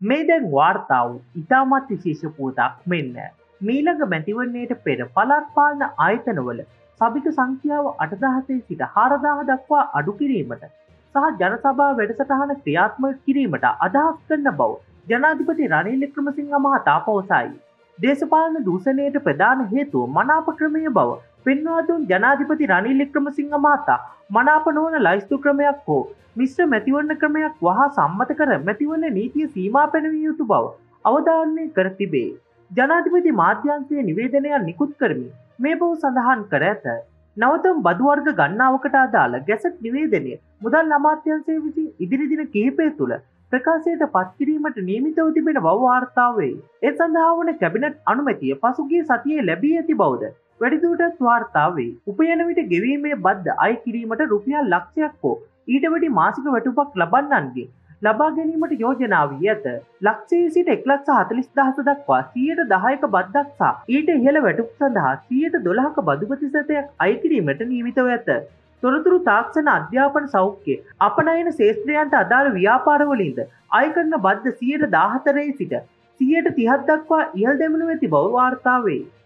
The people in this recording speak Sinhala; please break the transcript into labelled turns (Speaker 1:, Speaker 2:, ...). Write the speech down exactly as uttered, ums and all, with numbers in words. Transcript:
Speaker 1: මේ දැන් වාර්තා වූ ඉතාමත් විශේෂ පුවතක් මෙන්න මීළඟ මැතිවරණයට පෙර පළාත් පාලන ආයතනවල සභික සංඛ්‍යාව අටදහසේ සිට හාරදාහ දක්වා අඩු කිරීමට සහ ජනසභා වැඩසටහන ක්‍රියාත්මක කිරීමට අදහස් කරන බව ජනාධිපති රනිල් වික්‍රමසිංහ මහතා පවසයි. දේශපාලන දූෂණයට ප්‍රධාන හේතුව මනාප ක්‍රමය බව පෙන්වා දුන් ජනාධිපති රනිල් වික්‍රමසිංහ මහතා මනාප නොවන ලයිස්තු ක්‍රමයක් හෝ මිශ්‍ර මැතිවරණ ක්‍රමයක් වහා සම්මත කර මැතිවරණ නීතිය සීමා පැනවිය යුතු බව අවධාරණය කර තිබේ. ජනාධිපති මාධ්‍යංශයේ නිවේදනයක් නිකුත් කරමින් මේ බව සඳහන් කර ඇත. නවතම බදු වර්ග ගණනාවකට අදාළ ගැසට් නිවේදනය මුදල් අමාත්‍යාංශය විසින් ඉදිරි දින කිහිපය තුළ ප්‍රකාශයට පත් කිරීමට නියමිතව තිබෙන බව වාර්තා වේ. ඒ සඳහා වන කැබිනට් අනුමැතිය පසුගිය සතියේ ලැබී ඇති බවද වැඩිදුරටත් වාර්තා වේ. උපයන විට ගෙවීමේ බද්ද අය කිරීමට රුපියල් ලක්ෂයක් හෝ ඊට වැඩි මාසික වැටුපක් ලබන්නන්ගේ ලබා ගැනීමට යෝජනා වී ඇත. ලක්ෂයේ සිට එක් ලක්ෂ හතළිස් දහස දක්වා සියයට දහයක බද්දක් සහ ඊට ඉහළ වැටුප් සඳහා සියයට දොළහක බදු ප්‍රතිශතයක් අය කිරීමට නියමිතව ඇත. තොරතුරු තාක්ෂණ අධ්‍යාපන සෞඛ්‍ය අපනයන ශේත්‍රයන්ට අදාළ ව්‍යාපාරවලින්ද අය කරන බද්ද සියයට දාහතරේ සිට සියයට තිහක් දක්වා ඉහළ දැමුණු ඇති බව වාර්තා වේ.